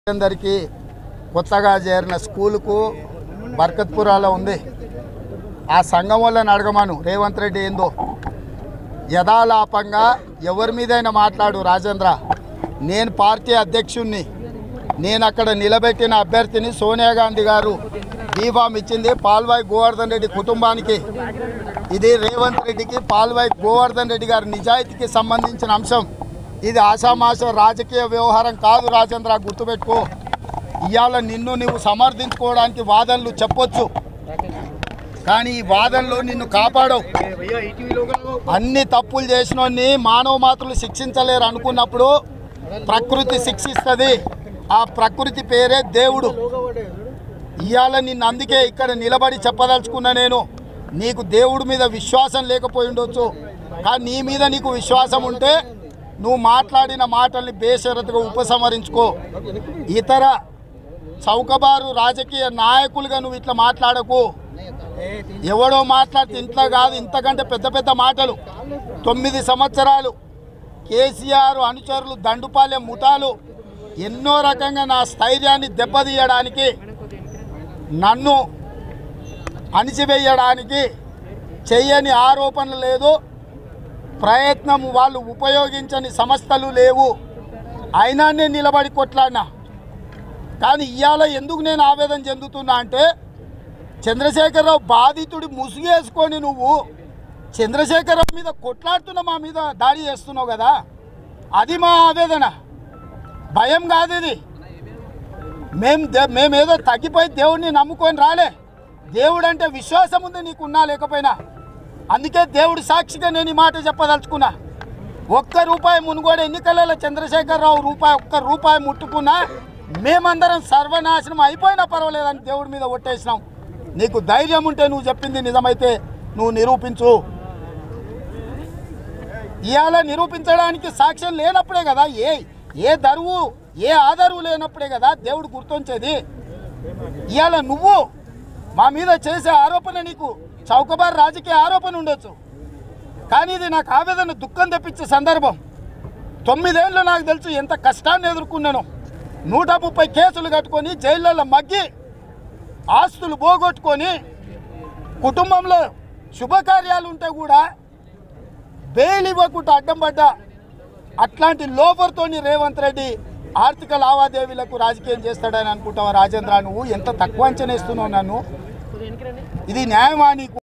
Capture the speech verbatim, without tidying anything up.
అందరికీ కొత్తగా చేరిన స్కూలుకు బర్కత్పురాలో ఉంది. ఆ సంఘం వాళ్ళని అడగమను రేవంత్ రెడ్డి ఏందో యథాలాపంగా ఎవరి మీదైనా మాట్లాడు. రాజేంద్ర, నేను పార్టీ అధ్యక్షుణ్ణి, నేను అక్కడ నిలబెట్టిన అభ్యర్థిని సోనియా గాంధీ గారు బీఫామ్ ఇచ్చింది పాల్వాయి గోవర్ధన్ రెడ్డి కుటుంబానికి. ఇది రేవంత్ రెడ్డికి పాల్వాయి గోవర్ధన్ రెడ్డి గారి నిజాయితీకి సంబంధించిన అంశం. ఇది ఆషామాష రాజకీయ వ్యవహారం కాదు. రాజేంద్ర, గుర్తుపెట్టుకో. ఇవాళ నిన్ను నువ్వు సమర్థించుకోవడానికి వాదనలు చెప్పొచ్చు, కానీ ఈ వాదనలో నిన్ను కాపాడవు. అన్ని తప్పులు చేసినోన్ని మానవ మాత్రులు శిక్షించలేరు అనుకున్నప్పుడు ప్రకృతి శిక్షిస్తుంది. ఆ ప్రకృతి పేరే దేవుడు. ఇవాళ నిన్ను అందుకే ఇక్కడ నిలబడి చెప్పదలుచుకున్నా. నేను నీకు దేవుడి మీద విశ్వాసం లేకపోయి ఉండొచ్చు, కానీ నీ మీద నీకు విశ్వాసం ఉంటే నువ్వు మాట్లాడిన మాటల్ని బేషరతుగా ఉపసంహరించుకో. ఇతర చౌకబారు రాజకీయ నాయకులుగా నువ్వు ఇట్లా మాట్లాడకు. ఎవడో మాట్లాడితే ఇంట్లో కాదు, ఇంతకంటే పెద్ద పెద్ద మాటలు. తొమ్మిది సంవత్సరాలు కేసీఆర్ అనుచరులు దండుపాలెం ముఠాలు ఎన్నో రకంగా నా స్థైర్యాన్ని దెబ్బతీయడానికి, నన్ను అణిచివేయడానికి చెయ్యని ఆరోపణలు లేదు, ప్రయత్నం వాళ్ళు ఉపయోగించని సంస్థలు లేవు. అయినా నేను నిలబడి కొట్లాడినా. కానీ ఇవాళ ఎందుకు నేను ఆవేదన చెందుతున్నా అంటే, చంద్రశేఖరరావు బాధితుడి ముసుగేసుకొని నువ్వు చంద్రశేఖరరావు మీద కొట్లాడుతున్న మా మీద దాడి చేస్తున్నావు కదా, అది మా ఆవేదన. భయం కాదు ఇది. మేము మేమేదో తగ్గిపోయి దేవుడిని నమ్ముకొని రాలే. దేవుడు అంటే విశ్వాసం ఉంది నీకున్నా లేకపోయినా. అందుకే దేవుడు సాక్షిగా నేను ఈ మాట చెప్పదలుచుకున్నా. ఒక్క రూపాయి మునుగోడు ఎన్నికలలో చంద్రశేఖరరావు రూపాయి ఒక్క రూపాయి ముట్టుకున్నా మేమందరం సర్వనాశనం అయిపోయినా పర్వాలేదని దేవుడి మీద ఒట్టేసినాం. నీకు ధైర్యం ఉంటే నువ్వు చెప్పింది నిజమైతే నువ్వు నిరూపించు. ఇవాళ నిరూపించడానికి సాక్ష్యం లేనప్పుడే కదా, ఏ ఏ దరువు ఏ ఆధారు లేనప్పుడే కదా దేవుడు గుర్తుంచేది. ఇవాళ నువ్వు మా మీద చేసే ఆరోపణ నీకు చౌకబారు రాజకీయ ఆరోపణ ఉండొచ్చు, కానీ ఇది నాకు ఆవేదన దుఃఖం తెప్పించే సందర్భం. తొమ్మిదేళ్ళు నాకు తెలుసు ఎంత కష్టాన్ని ఎదుర్కొన్నాను. నూట ముప్పై కేసులు కట్టుకొని జైళ్ళల్లో మగ్గి ఆస్తులు పోగొట్టుకొని కుటుంబంలో శుభకార్యాలు ఉంటే కూడా బెయిల్ ఇవ్వకుండా అడ్డం పడ్డా. అట్లాంటి లోపర్తోని రేవంత్ రెడ్డి ఆర్థిక లావాదేవీలకు రాజకీయం చేస్తాడని అనుకుంటావా? రాజేంద్ర, నువ్వు ఎంత తక్కువ అంచనా వేస్తున్నావు నన్ను. ఇది న్యాయమా నీకు?